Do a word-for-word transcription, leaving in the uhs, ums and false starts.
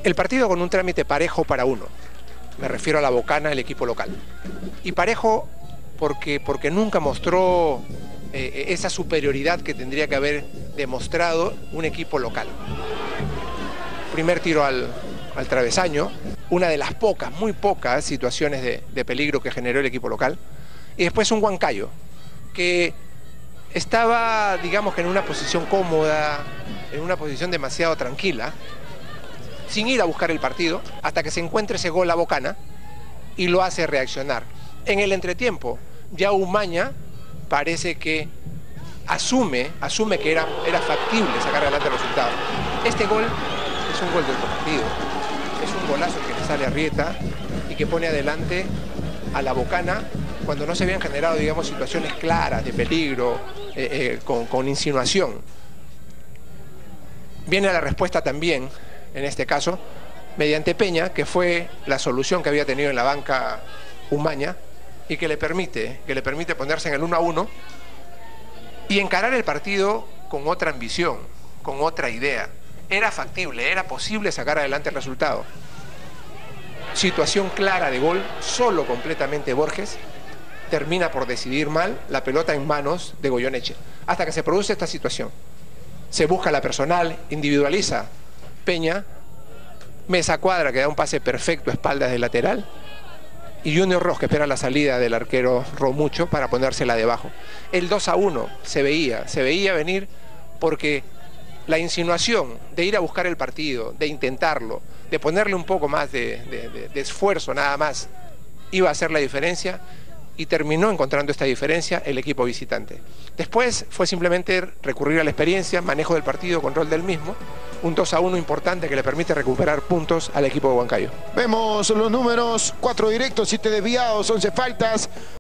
El partido con un trámite parejo para uno. Me refiero a la Bocana, el equipo local. Y parejo porque, porque nunca mostró eh, esa superioridad que tendría que haber demostrado un equipo local. Primer tiro al, al travesaño, una de las pocas, muy pocas situaciones de, de peligro que generó el equipo local. Y después un Huancayo, que estaba, digamos que en una posición cómoda, en una posición demasiado tranquila, sin ir a buscar el partido, hasta que se encuentre ese gol a Bocana y lo hace reaccionar. En el entretiempo, ya Umaña parece que asume, asume que era, era factible sacar adelante el resultado. Este gol es un gol de otro partido, es un golazo que le sale a Arrieta y que pone adelante a la Bocana cuando no se habían generado, digamos, situaciones claras de peligro, eh, eh, con, con insinuación. Viene la respuesta también, en este caso, mediante Peña, que fue la solución que había tenido en la banca Umaña y que le permite, que le permite ponerse en el uno a uno y encarar el partido con otra ambición, con otra idea. Era factible, era posible sacar adelante el resultado. Situación clara de gol, solo completamente Borges, termina por decidir mal, la pelota en manos de Goyeneche. Hasta que se produce esta situación. Se busca la personal, individualiza Peña, Mesa Cuadra que da un pase perfecto a espaldas del lateral y Junior Ross que espera la salida del arquero Romucho para ponérsela debajo. El dos a uno se veía, se veía venir porque la insinuación de ir a buscar el partido, de intentarlo, de ponerle un poco más de, de, de, de esfuerzo nada más, iba a hacer la diferencia y terminó encontrando esta diferencia el equipo visitante. Después fue simplemente recurrir a la experiencia, manejo del partido, control del mismo, un dos a uno importante que le permite recuperar puntos al equipo de Huancayo. Vemos los números, cuatro directos, siete desviados, once faltas.